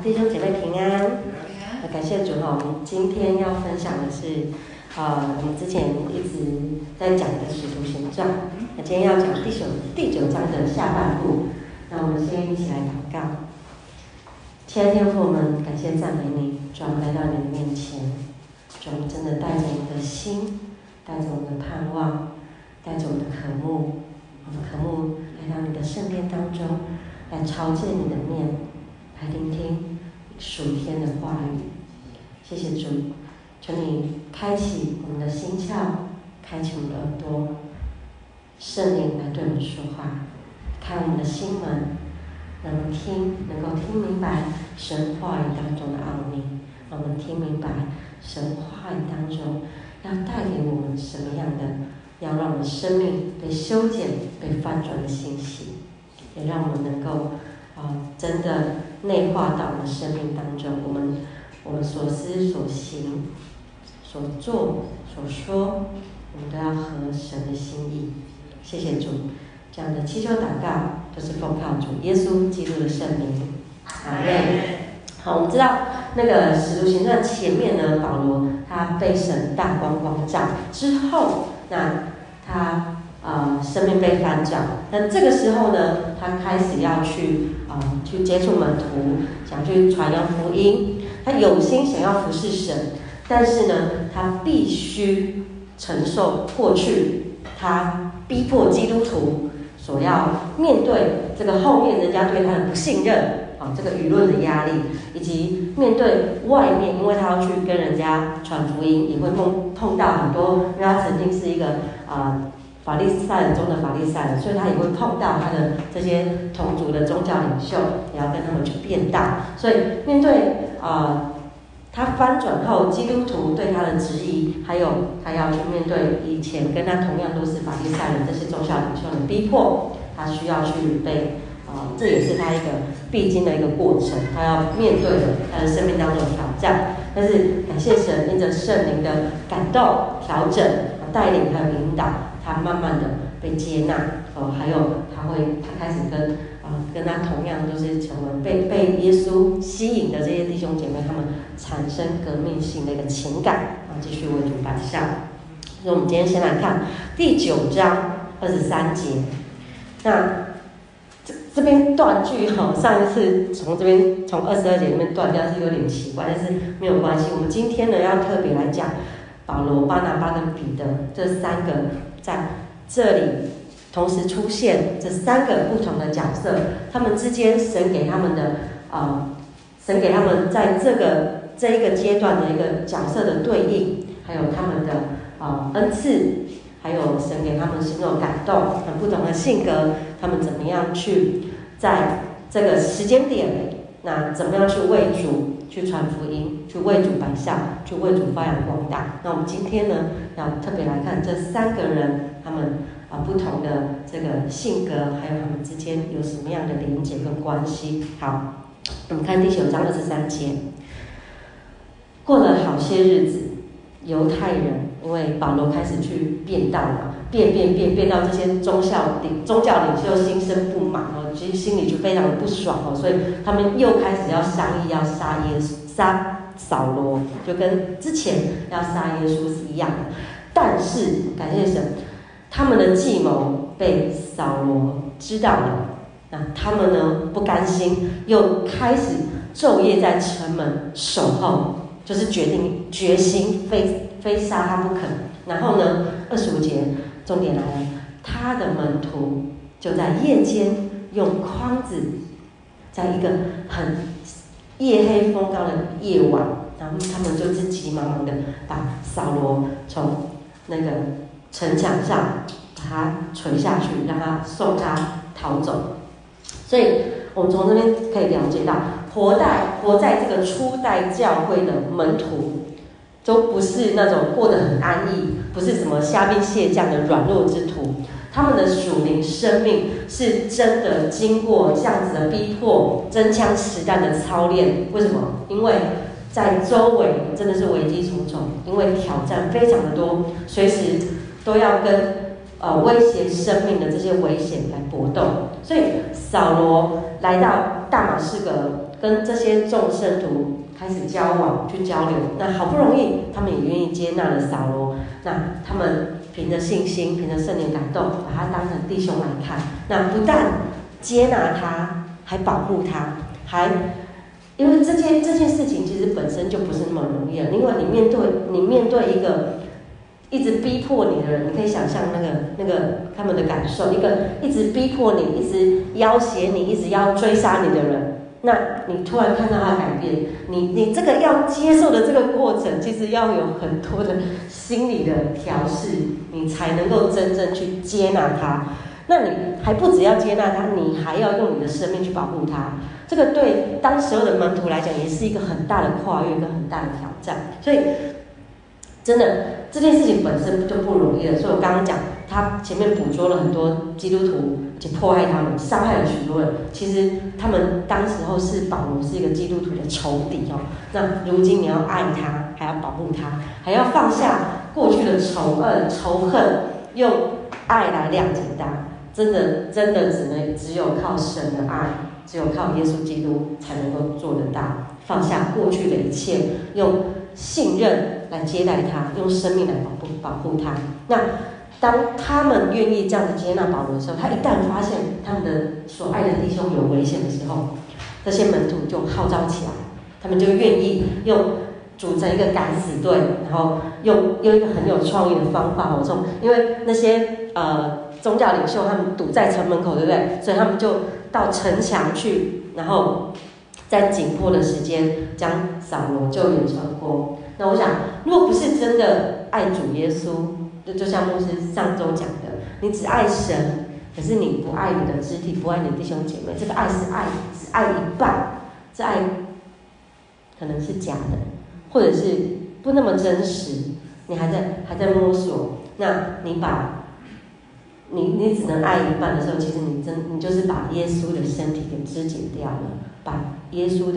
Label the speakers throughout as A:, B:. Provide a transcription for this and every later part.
A: 弟兄姐妹平安。感谢主哈，我们今天要分享的是，我们之前一直在讲的《使徒行传》，那今天要讲第九章的下半部。那我们先一起来祷告。亲爱的天父，我们感谢赞美你，主，我们来到你的面前，主，我们真的带着我们的心，带着我们的盼望，带着我们的渴慕，我们渴慕来到你的圣殿当中，来朝见你的面，来聆听属天的话语。谢谢主，求你开启我们的心窍，开启我们的耳朵，圣灵来对我们说话，开我们的心门，让我们能够听明白神话语当中的奥秘，让我们听明白神话语当中要带给我们什么样的，要让我们生命被修剪、被翻转的信息，也让我们能够真的内化到我们生命当中，我们所思所行、所做所说，我们都要合神的心意。谢谢主，这样的祈求祷告都是奉靠主耶稣基督的圣名。阿们。好，我们知道那个使徒行传前面呢，保罗他被神大光光照之后，那他生命被翻转。那这个时候呢，他开始要去接触门徒，想去传扬福音。他有心想要服侍神，但是呢，他必须承受过去他逼迫基督徒所要面对这个后面人家对他的不信任这个舆论的压力，以及面对外面，因为他要去跟人家传福音，也会碰到很多，因为他曾经是一个法利赛人中的法利赛人，所以他也会碰到他的这些同族的宗教领袖，也要跟他们去辩道。所以面对他翻转后基督徒对他的质疑，还有他要去面对以前跟他同样都是法利赛人这些宗教领袖的逼迫，他需要去被这也是他一个必经的一个过程，他要面对的他的生命当中的挑战。但是感谢神，因着圣灵的感动、调整、带领还有引导，他慢慢的被接纳，还有他开始跟他同样都是成为被耶稣吸引的这些弟兄姐妹，他们产生革命性的一个情感，继续为主摆上。所以我们今天先来看第9章23节。那这边断句上一次从22节里面断掉是有点奇怪，但是没有关系。我们今天呢要特别来讲保罗、巴拿巴跟彼得这三个在这里同时出现，这三个不同的角色，他们之间神给他们在这一个阶段的一个角色的对应，还有他们的恩赐，还有神给他们心中感动，很不同的性格，他们怎么样去在这个时间点，那怎么样去为主去传福音，去为主摆上，去为主发扬光大。那我们今天呢要特别来看这三个人，他们不同的这个性格，还有他们之间有什么样的连结跟关系。好，我们看第9章23节。过了好些日子，犹太人因为保罗开始去辩道嘛，辩到这些宗教领袖心生不满其实心里就非常的不爽所以他们又开始要商议要杀扫罗，就跟之前要杀耶稣是一样的。但是感谢神，他们的计谋被扫罗知道了，那他们呢不甘心，又开始昼夜在城门守候，就是决心非杀他不可。然后呢25节重点来了，他的门徒就在夜间用筐子，在一个很夜黑风高的夜晚，然后他们就是急忙忙的把扫罗从那个城墙上把他垂下去，让他送他逃走。所以我们从这边可以了解到，活在这个初代教会的门徒都不是那种过得很安逸，不是什么虾兵蟹将的软弱之徒，他们的属灵生命是真的经过这样子的逼迫、真枪实弹的操练。为什么？因为在周围真的是危机重重，因为挑战非常的多，随时都要跟威胁生命的这些危险来搏斗。所以扫罗来到大马士革跟这些众圣徒开始交往去交流。那好不容易他们也愿意接纳了扫罗，那他们凭着信心，凭着圣灵感动，把他当成弟兄来看。那不但接纳他，还保护他，因为这件事情其实本身就不是那么容易了，因为你面对一个一直逼迫你的人，你可以想象那个他们的感受，一个一直逼迫你、一直要挟你、一直要追杀你的人，那你突然看到他改变，你这个要接受的这个过程，其实要有很多的心理的调试，你才能够真正去接纳他。那你还不只要接纳他，你还要用你的生命去保护他。这个对当时候的门徒来讲，也是一个很大的跨越跟很大的挑战。所以，真的这件事情本身就不容易了。所以我刚刚讲，他前面捕捉了很多基督徒，而且迫害他们，伤害了许多人。其实他们当时候是保罗是一个基督徒的仇敌哦。那如今你要爱他，还要保护他，还要放下过去的仇恨、用爱来谅解他。真的只有靠神的爱，只有靠耶稣基督才能够做得到。放下过去的一切，用信任来接待他，用生命来保护他。那当他们愿意这样子接纳保罗的时候，他一旦发现他们的所爱的弟兄有危险的时候，这些门徒就号召起来，他们就愿意组成一个敢死队，然后用一个很有创意的方法因为那些宗教领袖他们堵在城门口，对不对？所以他们就到城墙去，然后在紧迫的时间将扫罗救援传过。那我想，如果不是真的爱主耶稣，就像牧师上周讲的，你只爱神，可是你不爱你的肢体，不爱你的弟兄姐妹，这个爱是只爱一半，这爱可能是假的，或者是不那么真实，你还在摸索。那你只能爱一半的时候，其实你就是把耶稣的身体给肢解掉了，把耶稣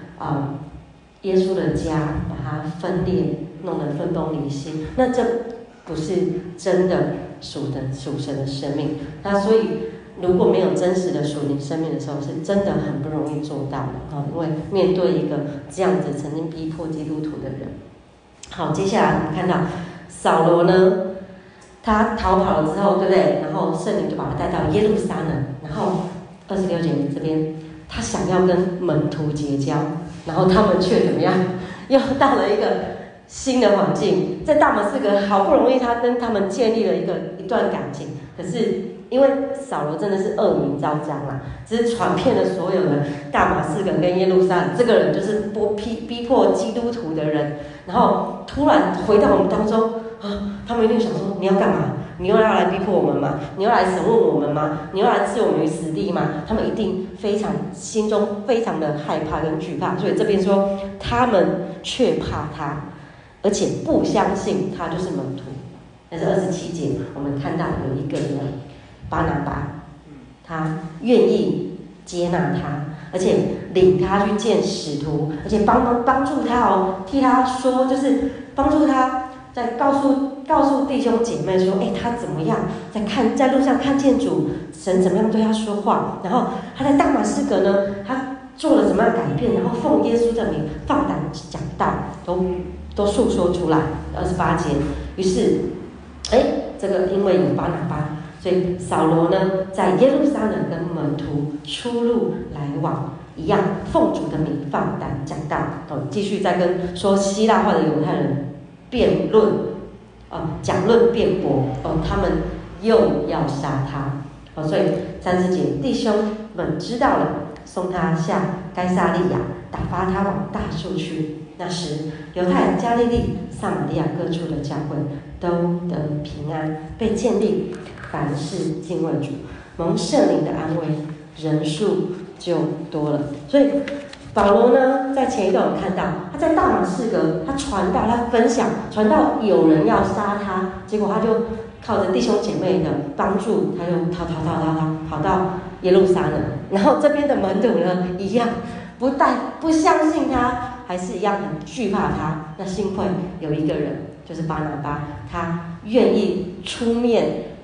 A: 的家把它分裂，弄得分崩离析。那这不是真的属神的生命。那所以如果没有真实的属灵生命的时候，是真的很不容易做到的因为面对一个这样子曾经逼迫基督徒的人。好，接下来我们看到扫罗呢，他逃跑了之后，对不对？然后圣灵就把他带到耶路撒冷。然后26节这边，他想要跟门徒结交，然后他们却怎么样？又到了一个新的环境。在大马士革，好不容易他跟他们建立了一段感情，可是因为扫罗真的是恶名昭彰啦，只是传遍了所有的大马士革跟耶路撒冷。这个人就是逼迫基督徒的人，然后突然回到我们当中。他们一定想说：你要干嘛？你又要来逼迫我们吗？你要来审问我们吗？你要来置我们于死地吗？他们一定心中非常的害怕跟惧怕。所以这边说，他们却怕他，而且不相信他就是门徒。但是27节，我们看到有一个人巴拿巴，他愿意接纳他，而且领他去见使徒，而且帮助他替他说，就是帮助他。在告诉弟兄姐妹说，他怎么样在路上看见主，神怎么样对他说话，然后他在大马士革呢，他做了怎么样改变，然后奉耶稣的名放胆讲道，都诉说出来。28节，于是，这个因为有巴拿巴，所以扫罗呢在耶路撒冷跟门徒出入来往一样，奉主的名放胆讲道，继续再跟说希腊话的犹太人。辩论，讲论辩驳，他们又要杀他，所以30节，弟兄们知道了，送他下该撒利亚，打发他往大树去。那时，犹太、加利利、撒玛利亚各处的教会都得平安，被建立，凡事敬畏主，蒙圣灵的安慰，人数就多了。所以。保罗呢，在前一段我们看到，他在大马士革，他传道，他分享，传到有人要杀他，结果他就靠着弟兄姐妹的帮助，他就跑到耶路撒冷。然后这边的门徒呢，一样不相信他，还是一样很惧怕他。那幸亏有一个人，就是巴拿巴，他愿意出面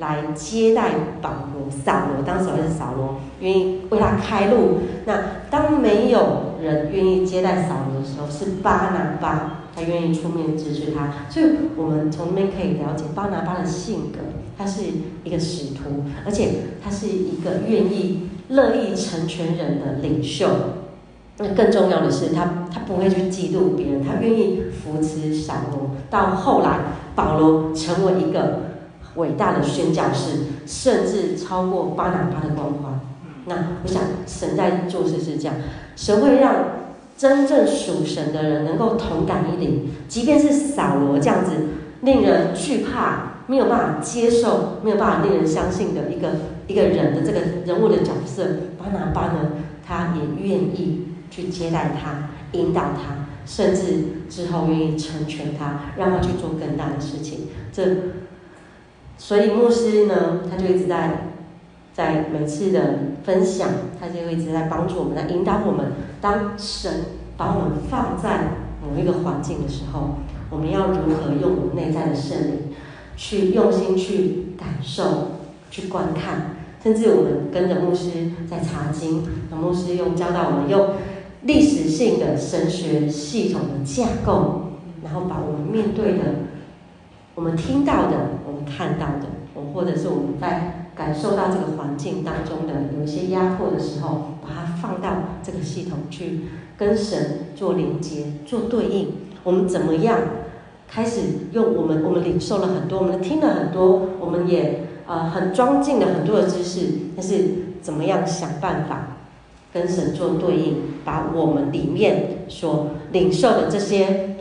A: 来接待扫罗，当时还是扫罗，愿意为他开路。那当没有人愿意接待扫罗的时候，是巴拿巴，他愿意出面支持他。所以我们从那边可以了解巴拿巴的性格，他是一个使徒，而且他是一个愿意乐意成全人的领袖。那更重要的是他不会去嫉妒别人，他愿意扶持扫罗。到后来，保罗成为一个伟大的宣教士，甚至超过巴拿巴的光环。那我想，神在做事是这样，神会让真正属神的人能够同感一灵，即便是扫罗这样子令人惧怕、没有办法接受、没有办法令人相信的一个人的这个人物的角色，巴拿巴呢，他也愿意去接待他、引导他，甚至之后愿意成全他，让他去做更大的事情。所以牧师呢，他就一直在每次的分享，他就会一直在帮助我们，在引导我们。当神把我们放在某一个环境的时候，我们要如何用我们内在的圣灵去用心去感受、去观看，甚至我们跟着牧师在查经，牧师教导我们用历史性的神学系统的架构，然后把我们面对的、我们听到的、我们看到的，或者是我们在感受到这个环境当中的有一些压迫的时候，把它放到这个系统去跟神做连接、做对应。我们怎么样开始用我们领受了很多，我们听了很多，我们也很装进了很多的知识，但是怎么样想办法跟神做对应，把我们里面所领受的这些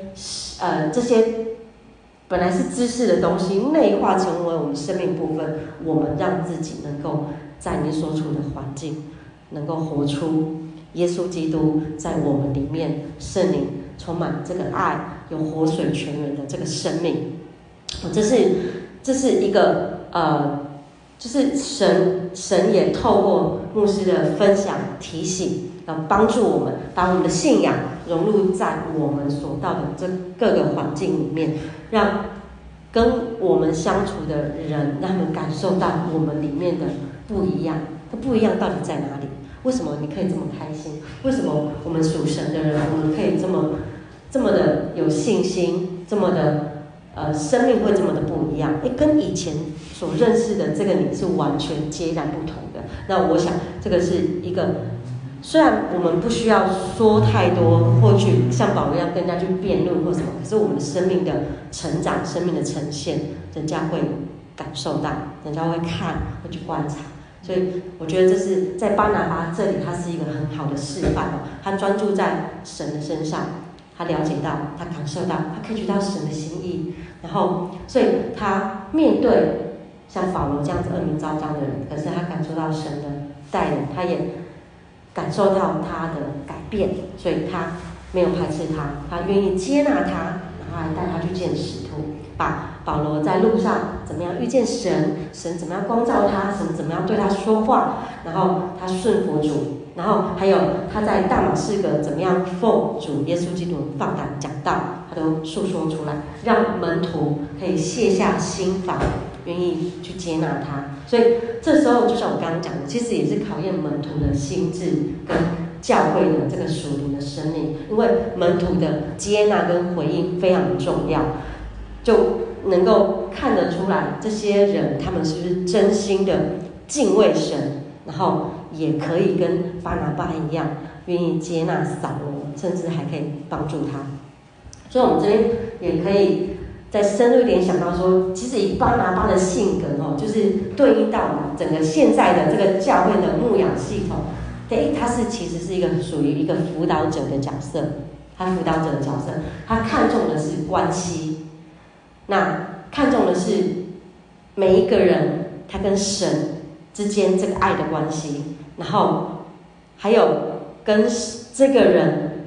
A: 本来是知识的东西，内化成为我们生命部分，我们让自己能够在你所处的环境，能够活出耶稣基督在我们里面，圣灵充满这个爱，有活水泉源的这个生命。这是一个就是神也透过牧师的分享提醒，帮助我们把我们的信仰融入在我们所到的这各个环境里面，让跟我们相处的人，让他们感受到我们里面的不一样。这不一样到底在哪里？为什么你可以这么开心？为什么我们属神的人，我们可以这么的有信心，这么的生命会这么的不一样？跟以前所认识的这个你是完全截然不同的。那我想这个是一个，虽然我们不需要说太多，或去像保罗一样跟人家去辩论或什么，可是我们的生命的成长、生命的呈现，人家会感受到，人家会看，会去观察。所以我觉得这是在巴拿巴这里，他是一个很好的示范哦。他专注在神的身上，他了解到，他感受到，他可以觉到神的心意，然后所以他面对像保罗这样子恶名昭彰的人，可是他感受到神的带领，他也感受到他的改变，所以他没有排斥他，他愿意接纳他，然后还带他去见使徒，把保罗在路上怎么样遇见神，神怎么样光照他，神怎么样对他说话，然后他顺服主，然后还有他在大马士革怎么样奉主耶稣基督放胆讲道，他都述说出来，让门徒可以卸下心防，愿意去接纳他。所以这时候就像我刚刚讲的，其实也是考验门徒的心智跟教会的这个属灵的生命，因为门徒的接纳跟回应非常重要，就能够看得出来这些人他们是不是真心的敬畏神，然后也可以跟巴拿巴一样愿意接纳扫罗，甚至还可以帮助他。所以我们这边也可以再深入一点想到说，其实以巴拿巴的性格就是对应到整个现在的这个教会的牧养系统，他其实是一个属于一个辅导者的角色，他看重的是关系，那看重的是每一个人他跟神之间这个爱的关系，然后还有跟这个人，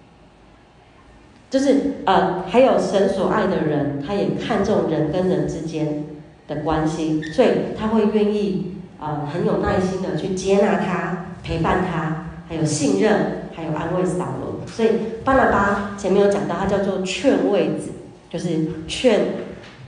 A: 就是还有神所爱的人，他也看重人跟人之间的关系，所以他会愿意很有耐心的去接纳他、陪伴他，还有信任，还有安慰扫罗。所以巴拿巴前面有讲到，他叫做劝慰子，就是劝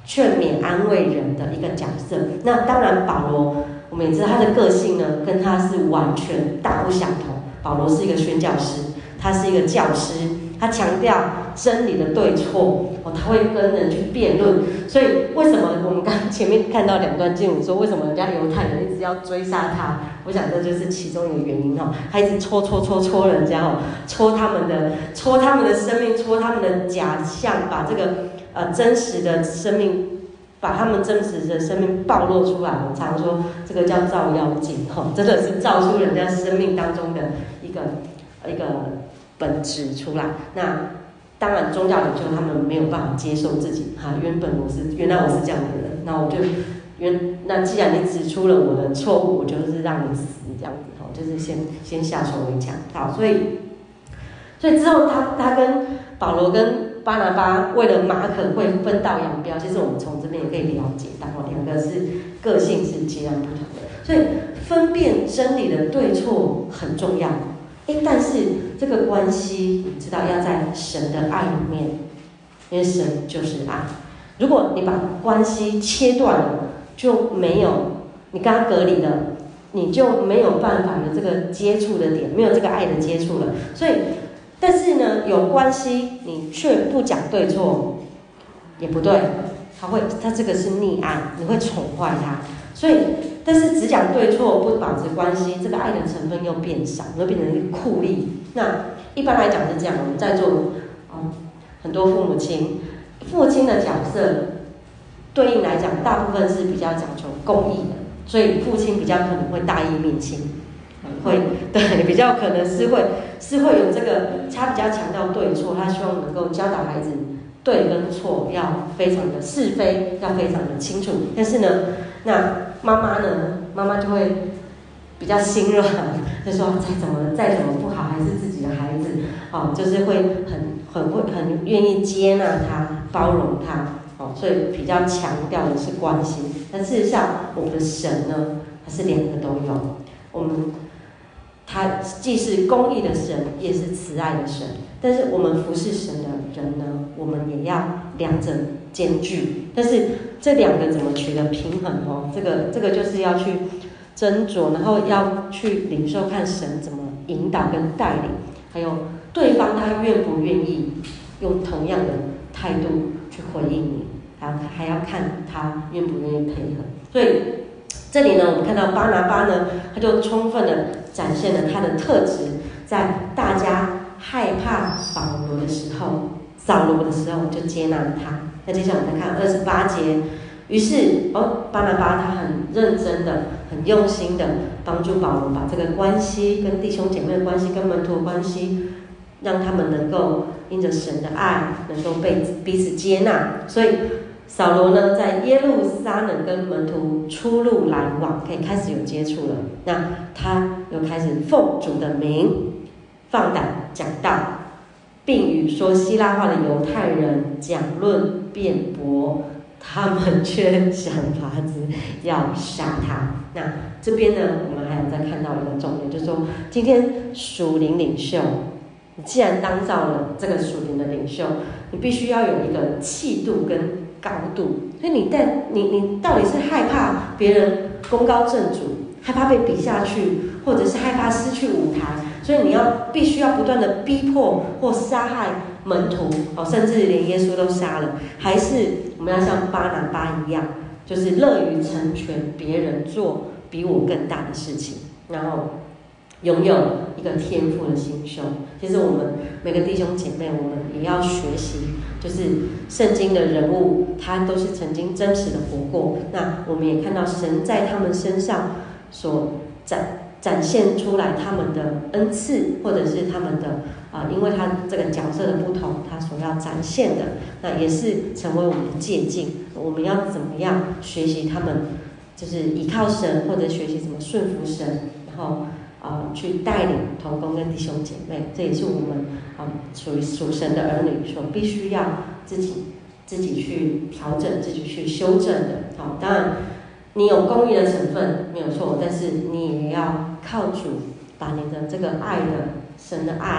A: 劝勉安慰人的一个角色。那当然保罗我们也知道他的个性呢跟他是完全大不相同。保罗是一个宣教师，他是一个教师，他强调真理的对错，他会跟人去辩论。所以为什么我们刚前面看到2段经文说，为什么人家犹太人一直要追杀他？我想这就是其中一个原因他一直戳人家戳他们的生命，戳他们的假象，把这个真实的生命。把他们真实的生命暴露出来，我们常说这个叫照妖镜，真的是照出人家生命当中的一个本质出来。那当然宗教领袖他们没有办法接受自己原来我是这样的人，那我就那既然你指出了我的错误，我就是让你死这样子，就是先下手为强。好，所以之后他跟保罗跟巴拿巴为了马可会分道扬镳，其实我们从这边也可以了解到2个是个性是截然不同的，所以分辨真理的对错很重要。但是这个关系你知道要在神的爱里面，因为神就是爱。如果你把关系切断了，就没有你跟他隔离了，你就没有办法有这个接触的点，没有这个爱的接触了。所以但是呢，有关系你却不讲对错，也不对，他这个是溺爱，你会宠坏他。所以，但是只讲对错不保持关系，这个爱的成分又变少，又变成一个酷吏。那一般来讲是这样，我们在座很多父亲的角色对应来讲，大部分是比较讲求公义的，所以父亲比较可能会大义灭亲。对，比较可能是会有这个，他比较强调对错，他希望能够教导孩子对跟错要非常的是非要非常的清楚。但是呢，那妈妈就会比较心软，就说再怎么不好，还是自己的孩子，就是会很愿意接纳他，包容他，所以比较强调的是关系。但事实上，我们的神呢，他是2个都有，他既是公义的神，也是慈爱的神。但是我们服侍神的人呢，我们也要2者兼具。但是这2个怎么取得平衡这个就是要去斟酌，然后要去领受看神怎么引导跟带领，还有对方他愿不愿意用同样的态度去回应你，还要看他愿不愿意配合。所以这里呢，我们看到巴拿巴呢，他就充分的展现了他的特质，在大家害怕扫罗的时候就接纳了他。那接下来我们再看28节，于是巴拿巴他很认真的、很用心的帮助保罗把这个关系跟弟兄姐妹的关系、跟门徒的关系，让他们能够因着神的爱，能够被彼此接纳。所以扫罗呢，在耶路撒冷跟门徒出入来往，可以开始有接触了。那他又开始奉主的名放胆讲道，并与说希腊话的犹太人讲论辩驳，他们却想法子要杀他。那这边呢，我们还有再看到一个重点，就是说，今天属灵领袖，你既然当造了这个属灵的领袖，你必须要有一个气度跟高度。所以你到底是害怕别人功高震主，害怕被比下去，或者是害怕失去舞台，所以你必须要不断的逼迫或杀害门徒，甚至连耶稣都杀了，还是我们要像巴拿巴一样，就是乐于成全别人做比我更大的事情，然后拥有一个天赋的心胸。其实我们每个弟兄姐妹，我们也要学习，就是圣经的人物，他都是曾经真实的活过。那我们也看到神在他们身上所展现出来他们的恩赐，或者是他们的因为他这个角色的不同，他所要展现的，那也是成为我们的借鉴。我们要怎么样学习他们，就是依靠神，或者学习怎么顺服神，然后去带领同工跟弟兄姐妹，这也是我们属神的儿女所必须要自己去调整、自己去修正的。当然你有公义的成分没有错，但是你也要靠主把你的这个爱的神的爱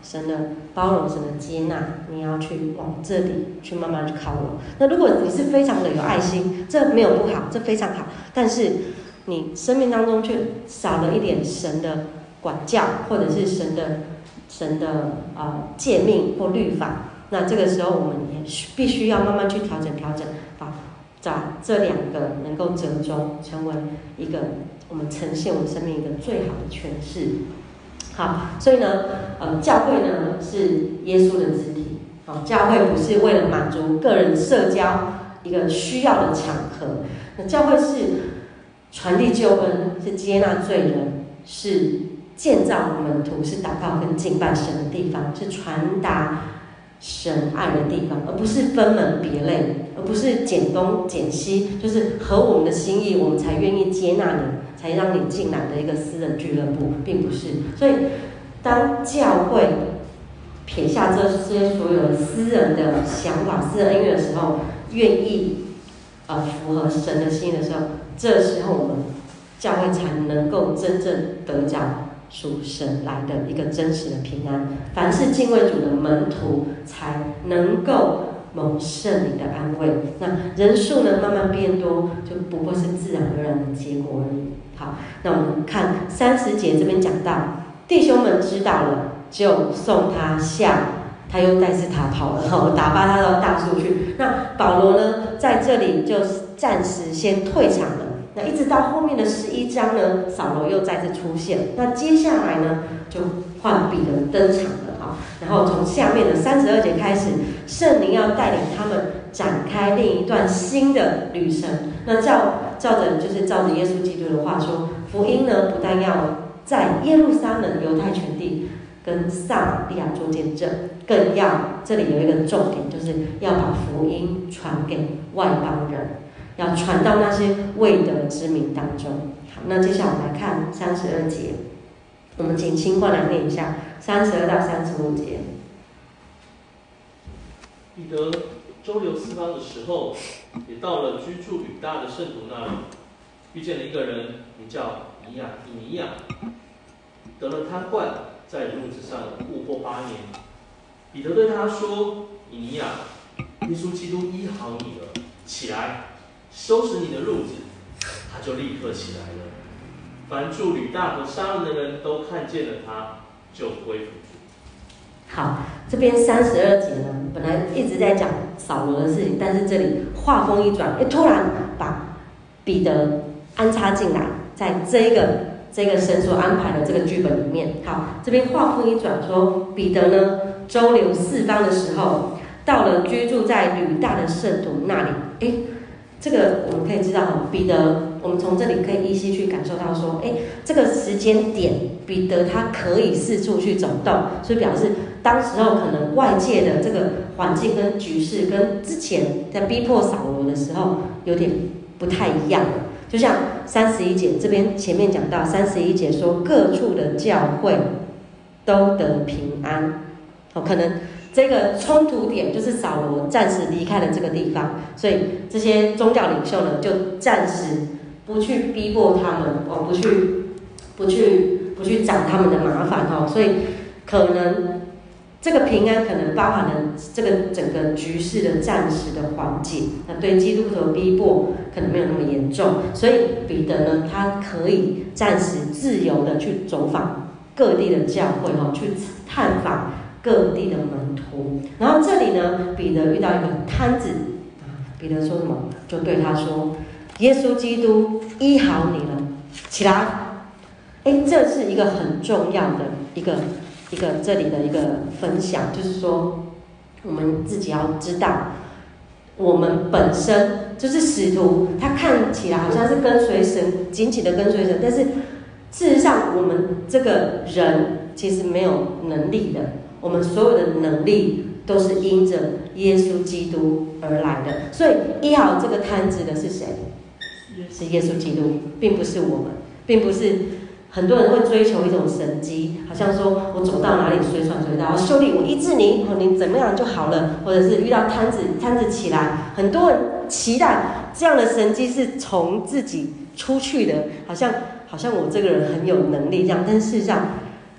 A: 神的包容、神的接纳，你要去往这里去慢慢去靠拢。那如果你是非常的有爱心，这没有不好，这非常好，但是你生命当中却少了一点神的管教，或者是神的诫命或律法，那这个时候我们也必须要慢慢去调整，把这两个能够折中，成为一个我们呈现我们生命一个最好的诠释。好，所以呢，教会呢是耶稣的肢体。好，教会不是为了满足个人社交一个需要的场合，那教会是传递救恩，是接纳罪人，是建造门徒，是祷告跟敬拜神的地方，是传达神爱的地方，而不是分门别类，而不是减东减西，就是合我们的心意，我们才愿意接纳你，才让你进来的一个私人俱乐部，并不是。所以，当教会撇下这些所有的私人的想法、私人恩怨的时候，愿意符合神的心意的时候，这时候我们教会才能够真正得着属神来的一个真实的平安。凡是敬畏主的门徒，才能够蒙圣灵的安慰。那人数呢，慢慢变多，就不过是自然而然的结果而已。好，那我们看30节这边讲到，弟兄们知道了，就送他下，他又再次逃跑了，打发他到大树去。那保罗呢，在这里就暂时先退场了。那一直到后面的11章呢，扫罗又再次出现。那接下来呢，就换彼得登场了啊。然后从下面的32节开始，圣灵要带领他们展开另一段新的旅程。那照着耶稣基督的话说，福音呢，不但要在耶路撒冷、犹太全地跟撒玛利亚做见证，更要这里有一个重点，就是要把福音传给外邦人。要传到那些未得之民当中。好，那接下来我们来看32节，我们请清官来念一下32到35节。
B: 彼得周游四方的时候，也到了居住吕大的圣徒那里，遇见了一个人，名叫以尼亚，得了瘫痪，在褥子上卧过8年。彼得对他说：“以尼亚，耶稣基督医好你了，起来。”收拾你的褥子，他就立刻起来了。凡住吕大和沙仑的人都看见了他，就恢复住。
A: 好，这边32节呢，本来一直在讲扫罗的事情，但是这里话锋一转，突然把彼得安插进来，在这个神所安排的这个剧本里面。好，这边话锋一转说，彼得呢周流四方的时候，到了居住在吕大的圣徒那里。这个我们可以知道，彼得，我们从这里可以依稀去感受到说，这个时间点，彼得他可以四处去走动，所以表示当时候可能外界的这个环境跟局势跟之前在逼迫扫罗的时候有点不太一样了。就像31节这边前面讲到31节说，各处的教会都得平安，可能这个冲突点就是扫罗暂时离开了这个地方，所以这些宗教领袖呢，就暂时不去逼迫他们，不去找他们的麻烦，所以可能这个平安可能包含了这个整个局势的暂时的缓解，那对基督徒的逼迫可能没有那么严重，所以彼得呢，他可以暂时自由的去走访各地的教会，去探访各地的门徒。然后这里呢，彼得遇到一个瘫子，彼得说什么？就对他说：“耶稣基督医好你了，起来。”这是一个很重要的一个这里的一个分享，就是说我们自己要知道，我们本身就是使徒，他看起来好像是跟随神，紧紧的跟随神，但是事实上我们这个人其实没有能力的。我们所有的能力都是因着耶稣基督而来的，所以医好这个瘫子的是谁？是耶稣基督，并不是我们，并不是很多人会追求一种神迹，好像说我走到哪里随传随到，兄弟我医治你，你怎么样就好了，或者是遇到瘫子起来，很多人期待这样的神迹是从自己出去的，好像我这个人很有能力这样，但是事实上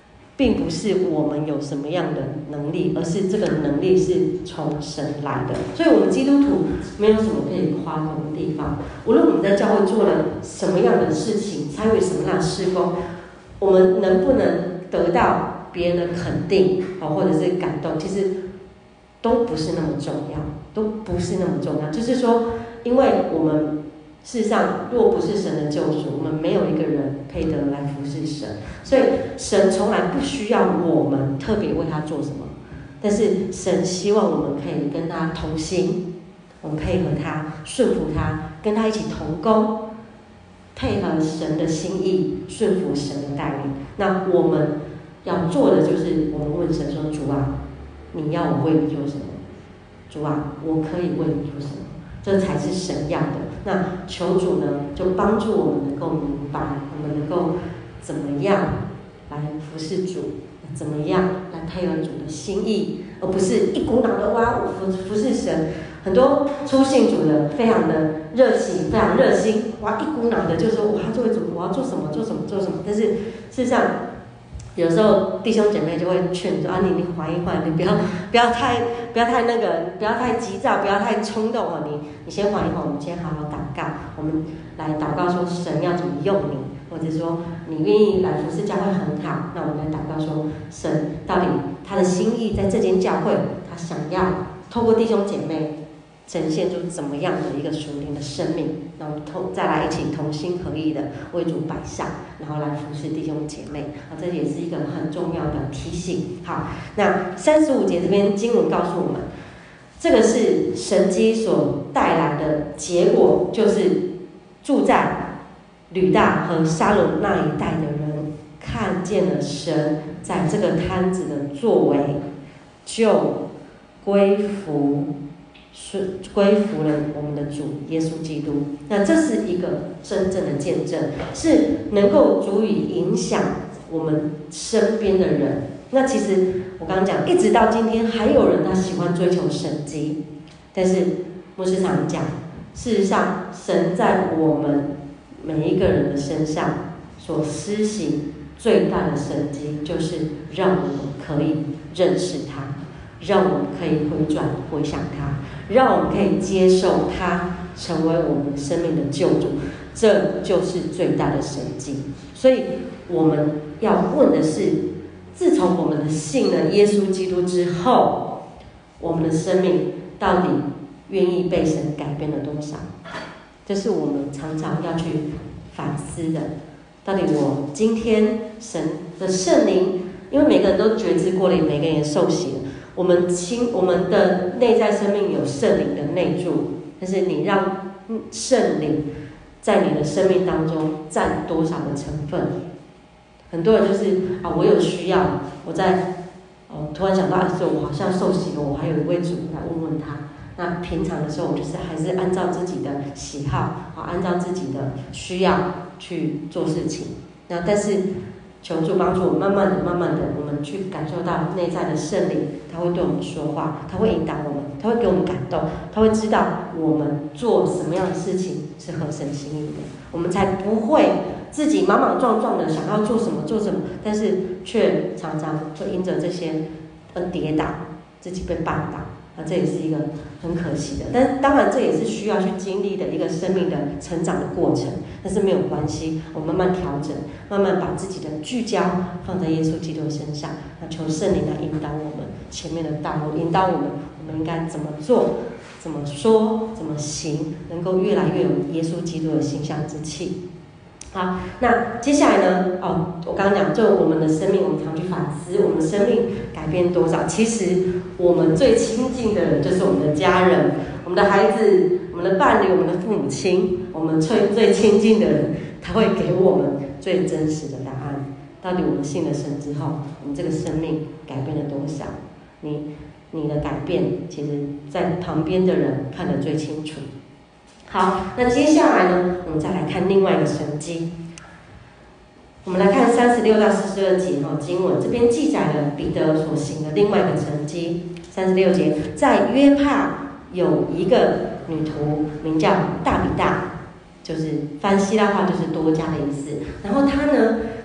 A: 并不是我们有什么样的能力，而是这个能力是从神来的。所以我们基督徒没有什么可以夸口的地方。无论我们在教会做了什么样的事情，参与什么样的事工，我们能不能得到别人的肯定或者是感动，其实都不是那么重要，都不是那么重要。就是说，因为我们事实上，若不是神的救赎，我们没有一个人配得来服侍神，所以神从来不需要我们特别为他做什么，但是神希望我们可以跟他同行，我们配合他，顺服他，跟他一起同工，配合神的心意，顺服神的带领。那我们要做的就是，我们问神说：主啊，你要我为你做什么？主啊，我可以为你做什么？这才是神要的。那求主呢，就帮助我们能够明白，我们能够怎么样来服侍主，怎么样来配合主的心意，而不是一股脑的哇，我服侍神。很多初信主的非常的热情，非常热心，哇，一股脑的就说我要作为主，我要做什么做什么做什么。但是事实上，有时候弟兄姐妹就会劝说啊，你缓一缓，你不要太那个，不要太急躁，不要太冲动哦，你先缓一缓，我们先好好祷告，我们来祷告说神要怎么用你，或者说你愿意来服侍教会很好，那我们来祷告说神到底他的心意在这间教会，他想要透过弟兄姐妹呈现出怎么样的一个属灵的生命，然后再来一起同心合意的为主摆上，然后来服侍弟兄姐妹。这也是一个很重要的提醒。好，那35节这边经文告诉我们，这个是神迹所带来的结果，就是住在吕大和沙龙那一带的人看见了神在这个摊子的作为，就归服了我们的主耶稣基督。那这是一个真正的见证，是能够足以影响我们身边的人。那其实我刚刚讲，一直到今天还有人他喜欢追求神迹，但是牧师常讲，事实上神在我们每一个人的身上所施行最大的神迹，就是让我们可以认识他，让我们可以回想他，让我们可以接受他成为我们生命的救主，这就是最大的神迹。所以我们要问的是，自从我们信了耶稣基督之后，我们的生命到底愿意被神改变了多少？这是我们常常要去反思的。到底我今天神的圣灵，因为每个人都觉知过了，每个人也受洗了，我们的内在生命有圣灵的内住，但是你让圣灵在你的生命当中占多少的成分？很多人就是我有需要，我突然想到我好像受洗了，我还有一位主来问问他。那平常的时候，我就是还是按照自己的喜好，按照自己的需要去做事情。那但是求主帮助我们，慢慢的，我们去感受到内在的圣灵，他会对我们说话，他会引导我们，他会给我们感动，他会知道我们做什么样的事情是合神心意的，我们才不会自己莽莽撞撞的想要做什么，但是却常常会因着这些而跌倒，自己被绊倒。这也是一个很可惜的，但当然这也是需要去经历的一个生命的成长的过程，但是没有关系，我们慢慢调整，慢慢把自己的聚焦放在耶稣基督身上，那求圣灵来引导我们前面的道路，引导我们应该怎么做，怎么说，怎么行，能够越来越有耶稣基督的形象之气。好，那接下来呢？我刚刚讲，就我们的生命，我们常去反思，我们的生命改变多少？其实我们最亲近的人就是我们的家人、我们的孩子、我们的伴侣、我们的父母亲，我们最亲近的人，他会给我们最真实的答案。到底我们信了神之后，我们这个生命改变了多少？你的改变，其实在旁边的人看得最清楚。好，那接下来呢，我们再来看另外一个神迹。我们来看36到42节经文，这边记载了彼得所行的另外一个神迹。36节，在约帕有一个女徒，名叫大比大，就是翻希腊话就是多加的意思。然后她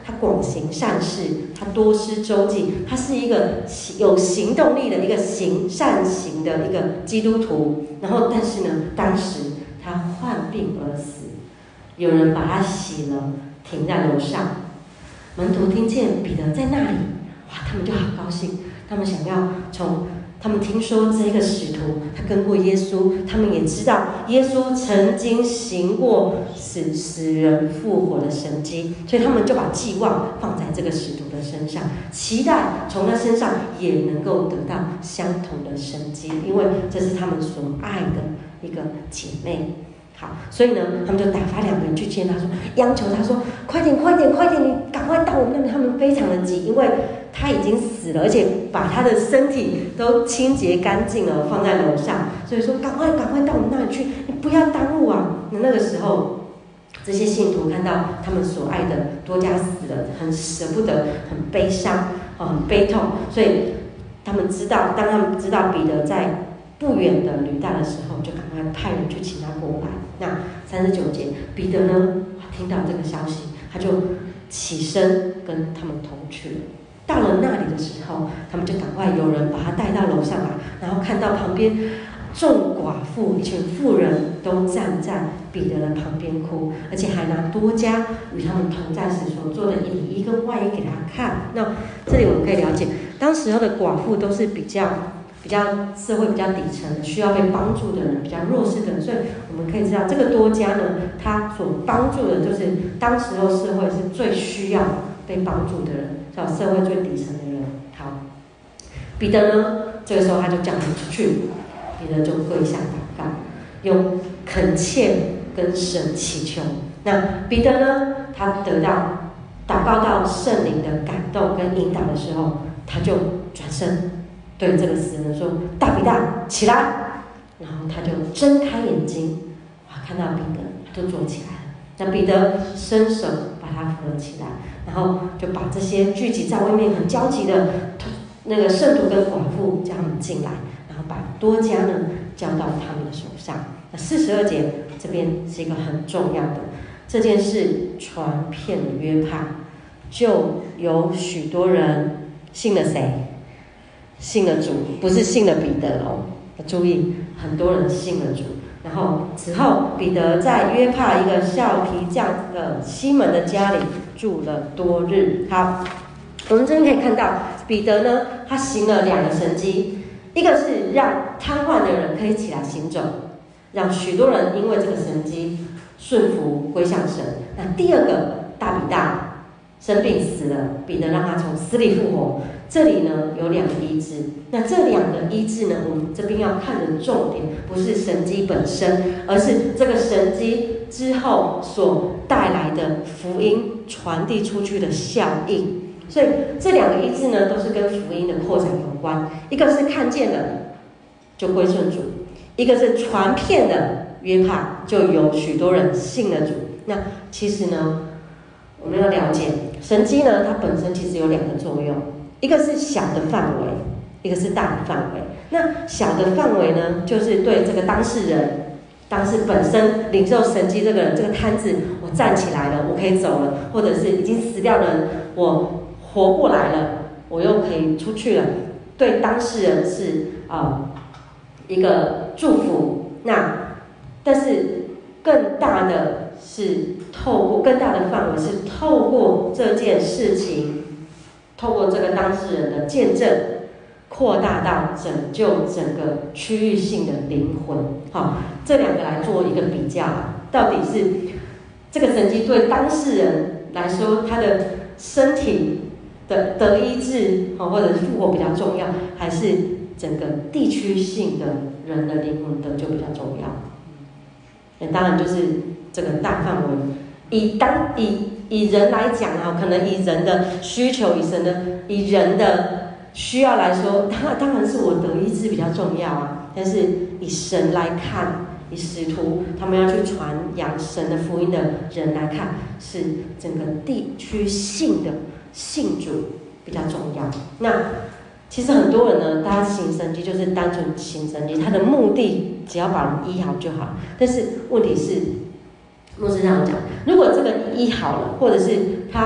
A: 他广行善事，他多施周济，他是一个有行动力的一个善行的一个基督徒。然后，但是呢，当时他患病而死，有人把他洗了，停在楼上。门徒听见彼得在那里，哇，他们就好高兴，他们想要他们听说这个使徒他跟过耶稣，他们也知道耶稣曾经行过死人复活的神迹，所以他们就把寄望放在这个使徒的身上，期待从他身上也能够得到相同的神迹，因为这是他们所爱的一个姐妹。好，所以呢，他们就打发2个人去见他，说央求他说：“快点，你赶快到我们那边。”他们非常的急，因为他已经死了，而且把他的身体都清洁干净了，放在楼上。所以说，赶快到我们那里去，你不要耽误啊！那个时候，这些信徒看到他们所爱的多加死了，很舍不得，很悲伤，很悲痛，所以当他们知道彼得在不远的吕大的时候，就赶快派人去请他过来。那39节，彼得呢听到这个消息，他就起身跟他们同去了。到了那里的时候，他们就赶快有人把他带到楼上来，然后看到旁边众寡妇、一群妇人都站在彼得的旁边哭，而且还拿多加与他们同在时所做的礼衣跟外衣给他看。那这里我们可以了解，当时候的寡妇都是比较社会比较底层，需要被帮助的人，比较弱势的人，所以我们可以知道，这个多加呢，他所帮助的就是当时候社会是最需要被帮助的人，叫社会最底层的人。好，彼得呢，这个时候他就叫他们出去，彼得就跪下祷告，用恳切跟神祈求。那彼得呢，他得到祷告到圣灵的感动跟引导的时候，他就转身对这个死人说：“大彼得，起来！”然后他就睁开眼睛，哇，看到彼得，他就坐起来了。那彼得伸手把他扶了起来，然后就把这些聚集在外面很焦急的那个圣徒跟寡妇叫他们进来，然后把多加呢交到他们的手上。那42节这边是一个很重要的这件事，传遍了约帕，就有许多人信了谁？信了主，不是信了彼得哦。注意，很多人信了主。然后此后，彼得在约帕一个橡皮匠的西门的家里住了多日。好，我们这边可以看到，彼得呢，他行了2个神迹，一个是让瘫痪的人可以起来行走，让许多人因为这个神迹顺服归向神。那第2个，大比大生病死了，彼得让他从死里复活。这里呢有2个医治，那这2个医治呢，我们这边要看的重点不是神迹本身，而是这个神迹之后所带来的福音传递出去的效应。所以这2个医治呢，都是跟福音的扩展有关。一个是看见了就归顺主，一个是传遍了约帕，就有许多人信了主。那其实呢，我们要了解神迹呢，它本身其实有2个作用。一个是小的范围，一个是大的范围。那小的范围呢，就是对这个当事本身领受神迹这个人，这个瘫子我站起来了，我可以走了，或者是已经死掉的人，我活过来了，我又可以出去了。对当事人是一个祝福。那但是更大的范围是透过这件事情。透过这个当事人的见证，扩大到拯救整个区域性的灵魂。好，这2个来做一个比较，到底是这个神迹对当事人来说，他的身体的得医治，或者是复活比较重要，还是整个地区性的人的灵魂得救比较重要？当然就是这个大范围。以人来讲可能以人的需求、以人的需要来说，当然是我得医治比较重要啊。但是以神来看，以使徒他们要去传扬神的福音的人来看，是整个地区性的信主比较重要。那其实很多人呢，他行神迹就是单纯行神迹，他的目的只要把人医好就好。但是问题是，牧师这样讲，如果这个医好了，或者是他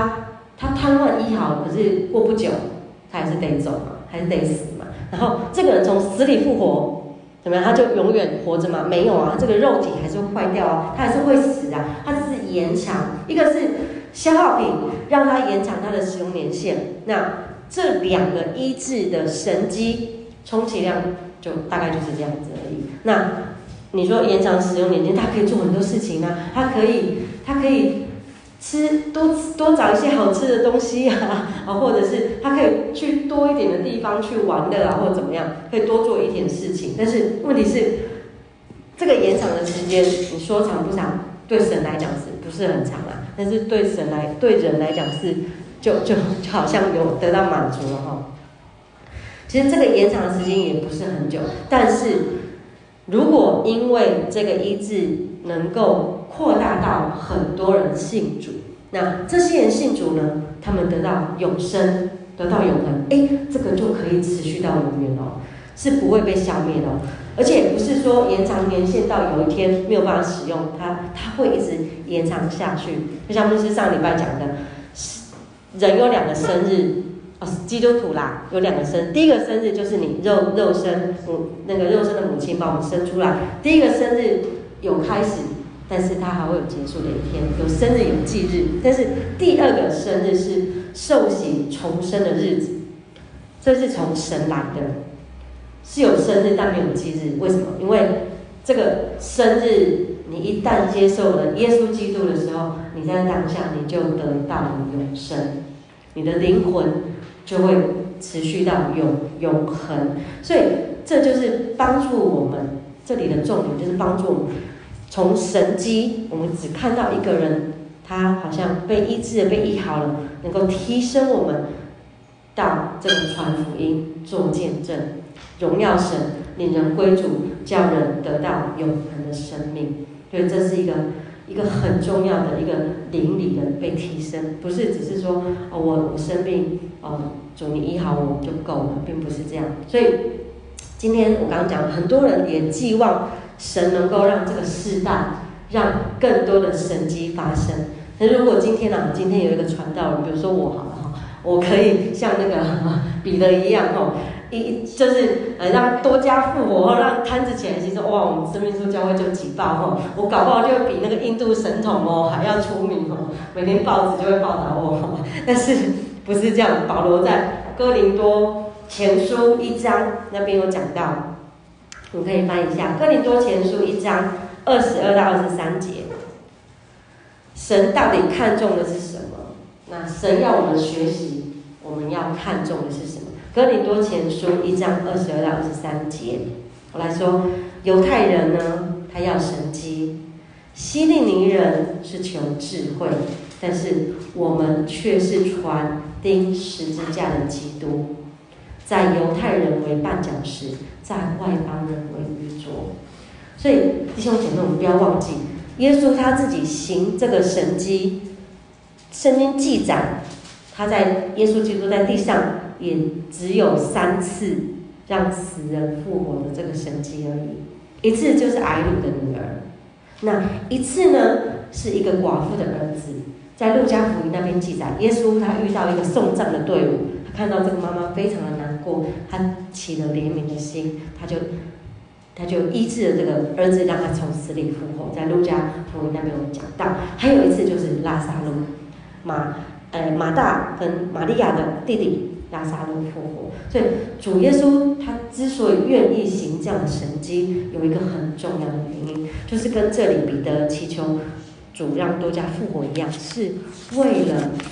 A: 他瘫痪医好，可是过不久他还是得走嘛，还是得死嘛。然后这个人从死里复活，怎么样？他就永远活着吗？没有啊，这个肉体还是会坏掉啊，他还是会死啊。他只是延长，一个是消耗品，让他延长他的使用年限。那这两个医治的神机，充其量就大概就是这样子而已。那你说延长使用年限，他可以做很多事情啊，他可以吃多找一些好吃的东西啊，或者是他可以去多一点的地方去玩乐啊，或者怎么样，可以多做一点事情。但是问题是，这个延长的时间，你说长不长？对神来讲是不是很长啊？但是对人来讲是就好像有得到满足了哈。其实这个延长的时间也不是很久，但是如果因为这个医治能够扩大到很多人信主，那这些人信主呢，他们得到永生，得到永恒，这个就可以持续到永远哦，是不会被消灭的哦。而且不是说延长年限到有一天没有办法使用，它会一直延长下去。就像牧师上礼拜讲的，人有2个生日。基督徒啦，有2个生，第一个生日就是你肉身那个肉身的母亲把我们生出来，第一个生日有开始，但是它还会有结束的一天，有生日有忌日，但是第2个生日是受洗重生的日子，这是从神来的，是有生日但没有忌日，为什么？因为这个生日你一旦接受了耶稣基督的时候，你在当下你就得到了永生，你的灵魂就会持续到永恒，所以这就是帮助我们。这里的重点就是帮助我们从神迹，我们只看到一个人，他好像被医治了，被医好了，能够提升我们到这个传福音、做见证、荣耀神、领人归主，叫人得到永恒的生命。所以这是一个很重要的一个灵里的被提升，不是只是说我生病主你医好我就够了，并不是这样。所以今天我刚刚讲，很多人也寄望神能够让这个世代让更多的神迹发生。那如果今天有一个传道人，比如说我好了，我可以像那个彼得一样就是让多家复活，让摊子起来，其实哇，我们生命树教会就挤爆我搞不好就比那个印度神童还要出名每天报纸就会报道我但是不是这样。保罗在哥林多前书1章那边有讲到，我们可以翻一下哥林多前书1章22到23节，神到底看重的是什么？那神要我们学习，我们要看重的是什么？哥林多前书1章22到23节，我来说，犹太人呢，他要神迹；希利尼人是求智慧，但是我们却是传钉十字架的基督，在犹太人为绊脚石，在外邦人为愚拙。所以弟兄姐妹，我们不要忘记，耶稣他自己行这个神迹，圣经记载，他在耶稣基督在地上也只有3次让死人复活的这个神迹而已。一次就是睚鲁的女儿，那一次呢是一个寡妇的儿子。在路加福音那边记载，耶稣他遇到一个送葬的队伍，他看到这个妈妈非常的难过，他起了怜悯的心，他就医治了这个儿子，让他从死里复活。在路加福音那边有讲到。还有一次就是拉撒路，马大跟玛利亚的弟弟拉撒路复活。所以主耶稣他之所以愿意行这样的神迹，有一个很重要的原因，就是跟这里彼得祈求主让多加复活一样，是为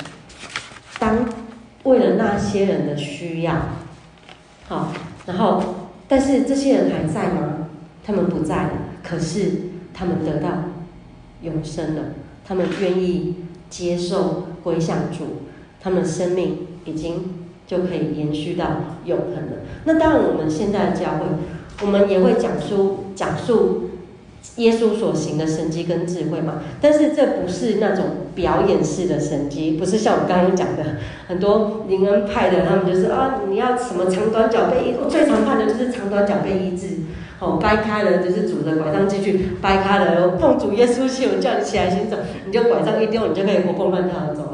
A: 了那些人的需要。好，然后但是这些人还在吗？他们不在了，可是他们得到永生了，他们愿意接受归向主，他们的生命已经就可以延续到永恒了。那当然我们现在的教会，我们也会讲述耶稣所行的神迹跟智慧嘛，但是这不是那种表演式的神迹，不是像我刚刚讲的很多灵恩派的，他们就是你要什么长短脚被医，我最常看的就是长短脚被医治，掰开了就是拄着拐杖进去，掰开了奉主耶稣姓，我叫你起来行走，你就拐杖一丢，你就可以活蹦乱跳的走了。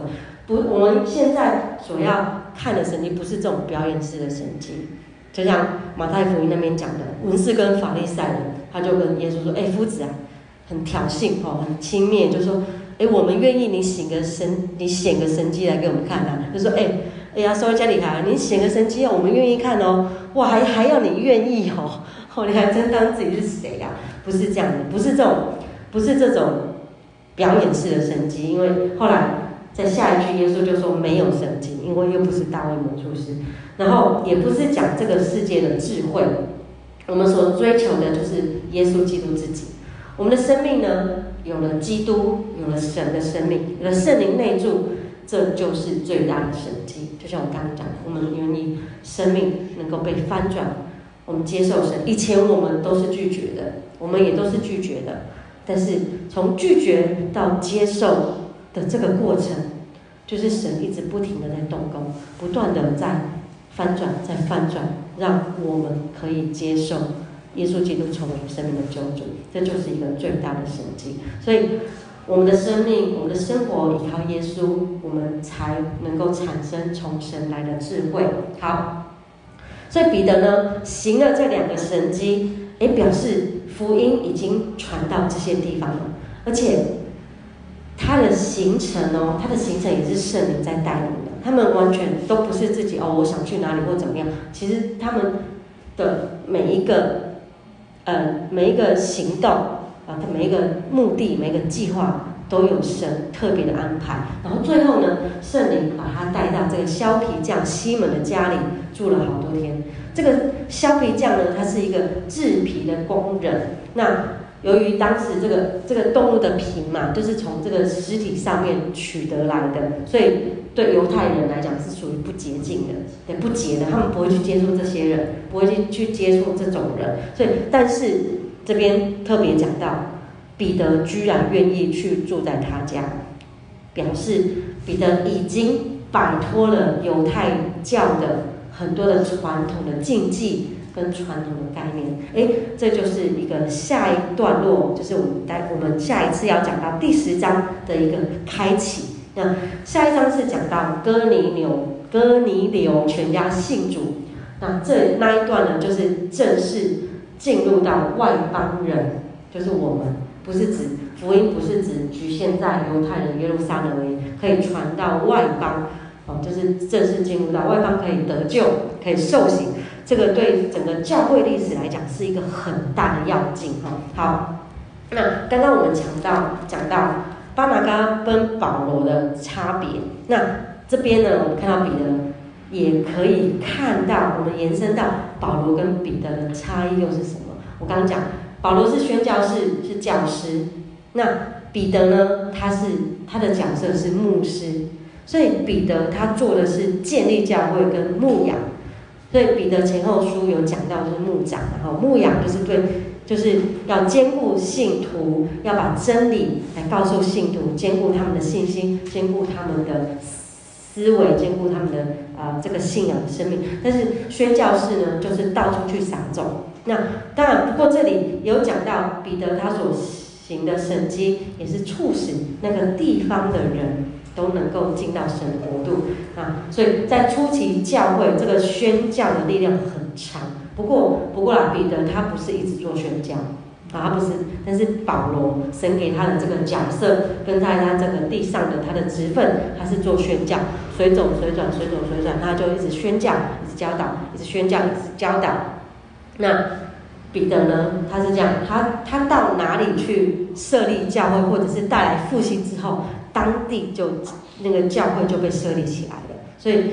A: 我们现在所要看的神迹不是这种表演式的神迹，就像马太福音那边讲的，文士跟法利赛人，他就跟耶稣说：“夫子啊，很挑衅很轻蔑，就说：我们愿意你显个神迹来给我们看啊。”就说：“哎呀，稍微加厉害，你显个神迹我们愿意看哦。哇，还要你愿意你还真当自己是谁呀？不是这样的，不是这种表演式的神迹，因为后来。”在下一句，耶稣就说没有神迹，因为又不是大卫魔术师，然后也不是讲这个世界的智慧，我们所追求的就是耶稣基督自己。我们的生命呢，有了基督，有了神的生命，有了圣灵内住，这就是最大的神迹。就像我刚刚讲的，我们愿意生命能够被翻转，我们接受神。以前我们都是拒绝的，我们也都是拒绝的，但是从拒绝到接受的这个过程，就是神一直不停的在动工，不断的在翻转，让我们可以接受耶稣基督成为生命的救主，这就是一个最大的神迹。所以我们的生命，我们的生活依靠耶稣，我们才能够产生从神来的智慧。好，所以彼得呢行了这2个神迹，表示福音已经传到这些地方了，而且他的行程也是圣灵在带领的，他们完全都不是自己我想去哪里或怎么样。其实他们的每一个行动每一个目的、每一个计划都有神特别的安排。然后最后呢，圣灵把他带到这个削皮匠西门的家里住了好多天。这个削皮匠呢，他是一个制皮的工人。那由于当时这个动物的皮嘛，就是从这个尸体上面取得来的，所以对犹太人来讲是属于不洁净的，不洁的，他们不会去接触这些人，不会去接触这种人。所以，但是这边特别讲到，彼得居然愿意去住在他家，表示彼得已经摆脱了犹太教的很多的传统的禁忌跟传统的概念。这就是一个下一段落，就是我们下一次要讲到第10章的一个开启。那下一章是讲到哥尼流全家信主，那一段呢，就是正式进入到外邦人，就是我们，不是指福音，不是指局限在犹太人耶路撒冷而已，可以传到外邦，就是正式进入到外邦可以得救，可以受洗。这个对整个教会历史来讲是一个很大的要紧。好，那刚刚我们讲到巴拿巴跟保罗的差别，那这边呢，我们看到彼得，也可以看到我们延伸到保罗跟彼得的差异又是什么。我刚刚讲保罗是宣教士，是教师，那彼得呢，他的角色是牧师，所以彼得他做的是建立教会跟牧养。所以彼得前后书有讲到是牧长，然后牧养就是要兼顾信徒，要把真理来告诉信徒，兼顾他们的信心，兼顾他们的思维，兼顾他们的这个信仰的生命。但是宣教士呢，就是到处去撒种。那当然，不过这里有讲到彼得他所行的神迹，也是促使那个地方的人都能够进到神的国度。所以在初期教会这个宣教的力量很强。不过啦，彼得他不是一直做宣教他不是，但是保罗神给他的这个角色跟在他这个地上的他的职分，他是做宣教，水转，他就一直宣教，一直教导，一直宣教，一直教导。那彼得呢，他是这样，他到哪里去设立教会，或者是带来复兴之后，当地就那个教会就被设立起来了。所以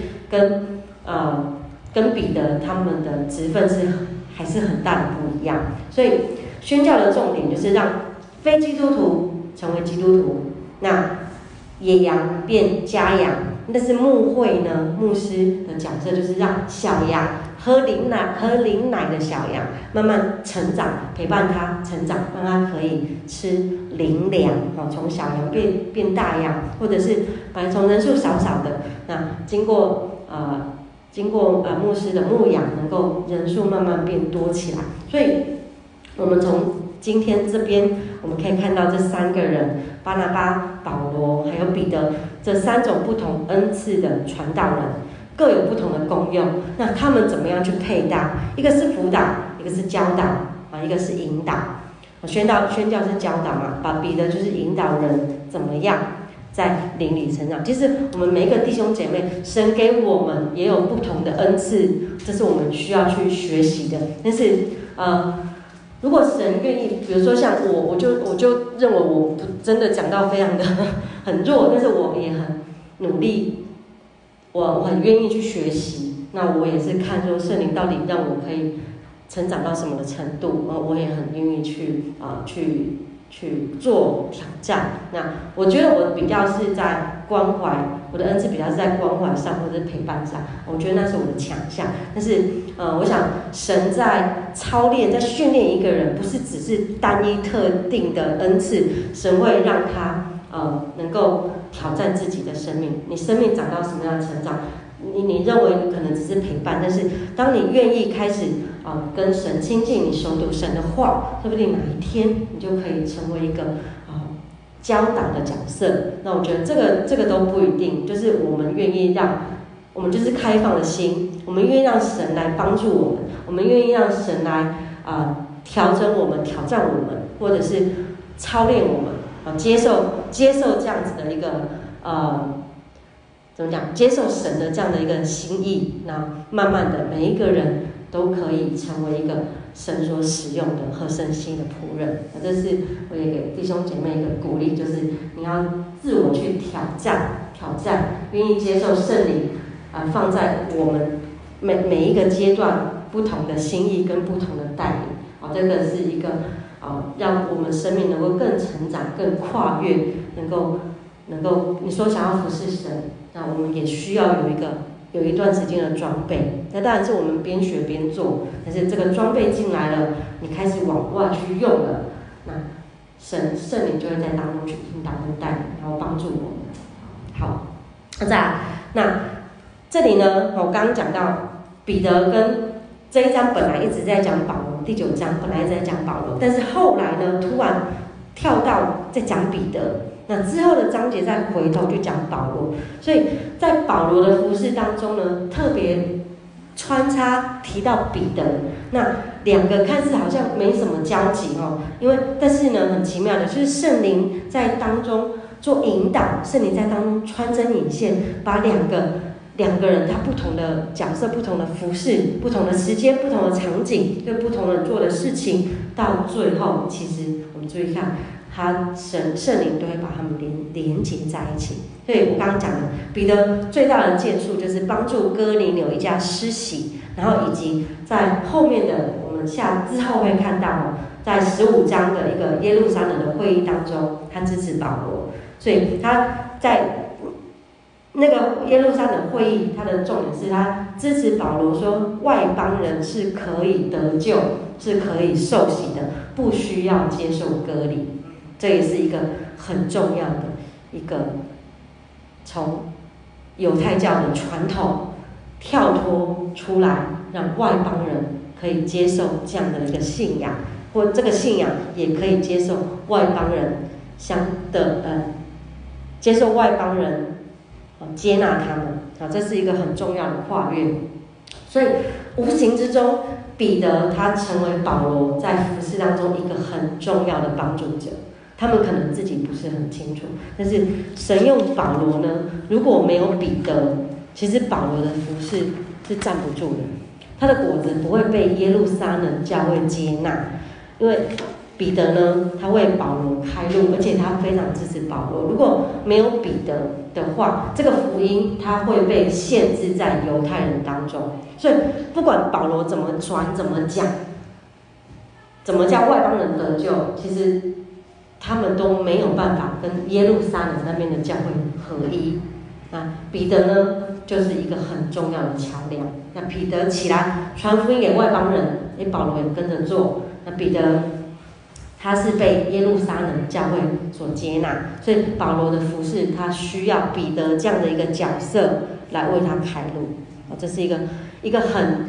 A: 跟彼得他们的职分还是很大的不一样。所以宣教的重点就是让非基督徒成为基督徒，那野羊变家羊。但是牧会呢，牧师的角色就是让小羊喝灵奶的小羊慢慢成长，陪伴它成长，让它可以吃灵粮，从小羊变大羊，或者是本来从人数少少的，那经过牧师的牧养，能够人数慢慢变多起来。所以我们从今天这边我们可以看到这3个人，巴拿巴、保罗还有彼得，这3种不同恩赐的传道人，各有不同的功用。那他们怎么样去配搭？一个是辅导，一个是教导啊，一个是引导。宣教是教导嘛，把彼得就是引导人怎么样在灵里成长。其实我们每一个弟兄姐妹，神给我们也有不同的恩赐，这是我们需要去学习的。但是如果神愿意，比如说像我就认为我真的讲到非常的很弱，但是我也很努力，我很愿意去学习。那我也是看说圣灵到底让我可以成长到什么的程度，我也很愿意去做挑战。那我觉得我比较是在关怀，我的恩赐比较是在关怀上或者是陪伴上，我觉得那是我的强项。但是我想神在操练、在训练一个人，不是只是单一特定的恩赐，神会让他能够挑战自己的生命。你生命长到什么样的成长？你认为你可能只是陪伴，但是当你愿意开始跟神亲近，你熟读神的话，说不定哪一天你就可以成为一个教导的角色。那我觉得这个都不一定，就是我们愿意我们就是开放的心，我们愿意让神来帮助我们，我们愿意让神来调整我们、挑战我们，或者是操练我们接受这样子的一个怎么讲？接受神的这样的一个心意，那慢慢的每一个人都可以成为一个神所使用的合神心的仆人。这是我也给弟兄姐妹一个鼓励，就是你要自我去挑战，愿意接受圣灵放在我们每一个阶段不同的心意跟不同的带领。这个是一个让我们生命能够更成长、更跨越，能够你说想要服侍神。那我们也需要有一段时间的装备，那当然是我们边学边做，但是这个装备进来了，你开始往外去用了，那圣灵就会在当中去引导跟带领，然后帮助我们。好，那这里呢，我刚刚讲到彼得跟这一章本来一直在讲保罗，第9章本来一直在讲保罗，但是后来呢，突然跳到在讲彼得。那之后的章节再回头就讲保罗，所以在保罗的服事当中呢，特别穿插提到彼得。那2个看似好像没什么交集但是呢，很奇妙的就是圣灵在当中做引导，圣灵在当中穿针引线，把两个人他不同的角色、不同的服事、不同的时间、不同的场景，对不同人做的事情，到最后其实我们注意看。圣灵都会把他们连结在一起，所以我刚刚讲的彼得最大的建树就是帮助哥尼流一家施洗，然后以及在后面的我们之后会看到在15章的一个耶路撒冷的会议当中，他支持保罗，所以他在那个耶路撒冷会议，他的重点是他支持保罗说外邦人是可以得救，是可以受洗的，不需要接受割礼。这也是一个很重要的一个从犹太教的传统跳脱出来，让外邦人可以接受这样的一个信仰，或这个信仰也可以接受外邦人接受外邦人接纳他们这是一个很重要的跨越。所以无形之中，彼得他成为保罗在服事当中一个很重要的帮助者。他们可能自己不是很清楚，但是神用保罗呢，如果没有彼得，其实保罗的服事是站不住的，他的果子不会被耶路撒冷教会接纳，因为彼得呢，他为保罗开路，而且他非常支持保罗。如果没有彼得的话，这个福音他会被限制在犹太人当中，所以不管保罗怎么传、怎么讲、怎么叫外邦人得救，其实他们都没有办法跟耶路撒冷那边的教会合一。那彼得呢，就是一个很重要的桥梁。那彼得起来传福音给外邦人，保罗也跟着做。那彼得他是被耶路撒冷教会所接纳，所以保罗的服事他需要彼得这样的一个角色来为他开路。这是一个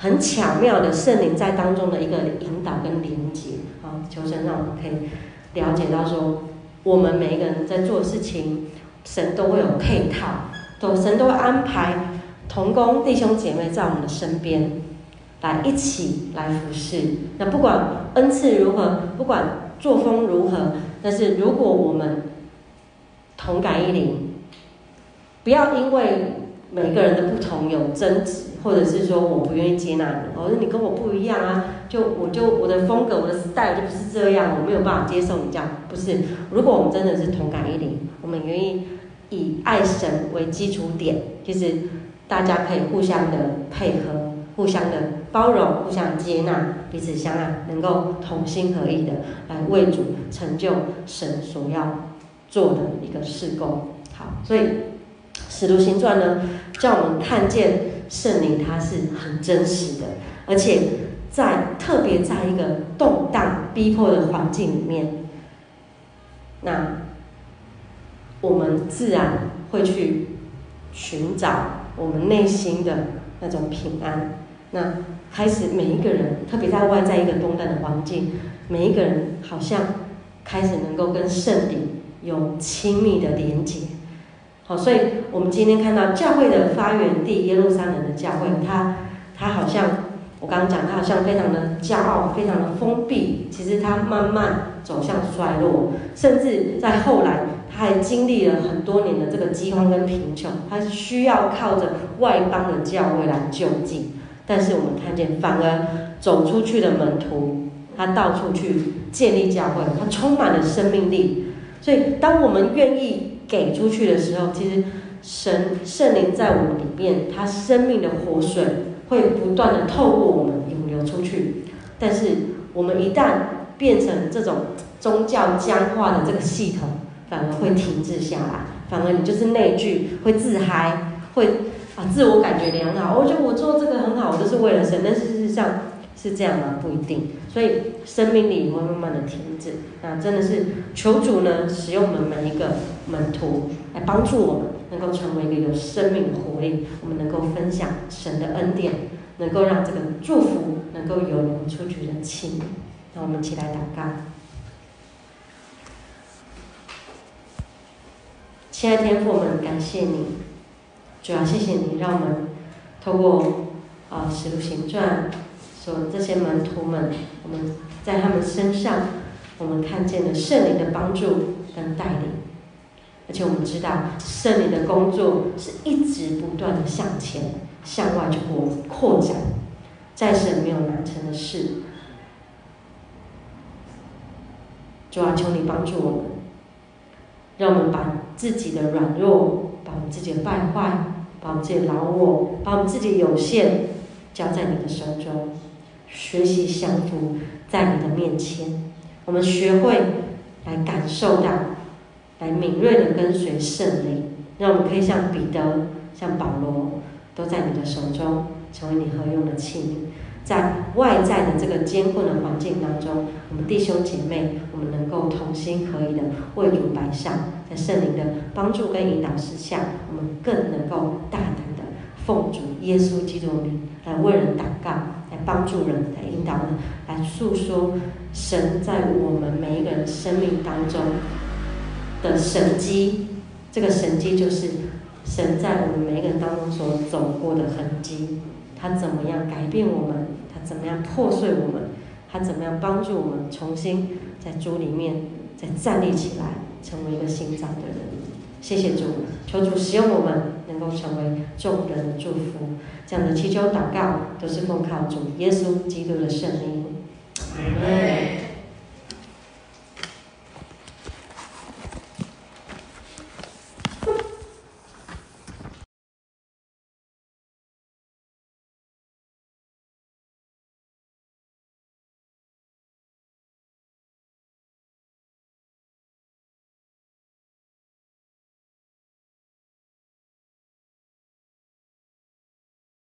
A: 很巧妙的圣灵在当中的一个引导跟连结。好，求神让我们可以了解到说，我们每一个人在做事情，神都会有配套，神都会安排同工弟兄姐妹在我们的身边，来一起来服侍。那不管恩赐如何，不管作风如何，但是如果我们同感一灵，不要因为每个人的不同有争执，或者是说我不愿意接纳你，或者你跟我不一样啊，我的风格我的 style 就不是这样，我没有办法接受你这样。不是，如果我们真的是同感一灵，我们愿意以爱神为基础点，其实大家可以互相的配合，互相的包容，互相接纳，彼此相爱，能够同心合意的来为主成就神所要做的一个事工。好，所以使徒行传呢，叫我们看见圣灵它是很真实的，而且特别在一个动荡逼迫的环境里面，那我们自然会去寻找我们内心的那种平安。那开始每一个人，特别在外在一个动荡的环境，每一个人好像开始能够跟圣灵有亲密的连结。好，所以我们今天看到教会的发源地耶路撒冷的教会，它好像我刚刚讲，它好像非常的骄傲，非常的封闭。其实它慢慢走向衰落，甚至在后来，它还经历了很多年的这个饥荒跟贫穷，它需要靠着外邦的教会来救济。但是我们看见，反而走出去的门徒，他到处去建立教会，他充满了生命力。所以，当我们愿意给出去的时候，其实圣灵在我们里面，他生命的活水会不断的透过我们涌流出去。但是，我们一旦变成这种宗教僵化的这个系统，反而会停滞下来，反而你就是内聚，会自嗨，会自我感觉良好，我觉得我做这个很好，我就是为了神。但事实上是这样吗？不一定。所以生命力会慢慢的停止。那真的是求主呢，使用我们每一个门徒来帮助我们，能够成为一个有生命的活力。我们能够分享神的恩典，能够让这个祝福能够有流出去的气。那我们一起来祷告。亲爱的天父，我们感谢你。主要谢谢你，让我们透过使徒行传所这些门徒们，我们在他们身上，我们看见了圣灵的帮助跟带领，而且我们知道圣灵的工作是一直不断的向前向外去扩展，在神没有难成的事。主要求你帮助我们，让我们把自己的软弱，把我们自己的败坏，把我们自己的老我，把我们自己的有限交在你的手中，学习降服在你的面前。我们学会来感受到，来敏锐的跟随圣灵，让我们可以像彼得、像保罗，都在你的手中，成为你合用的器皿。在外在的这个艰困的环境当中，我们弟兄姐妹，我们能够同心合意的为主摆上，在圣灵的帮助跟引导之下，我们更能够大胆的奉主耶稣基督的名来为人祷告，来帮助人，来引导人，来诉说神在我们每一个人生命当中的神迹。这个神迹就是神在我们每一个人当中所走过的痕迹。他怎么样改变我们？他怎么样破碎我们？他怎么样帮助我们重新在主里面再站立起来，成为一个新造的人？谢谢主，求主使用我们，能够成为众人的祝福。这样的祈求祷告，都是奉靠主耶稣基督的圣名。阿们。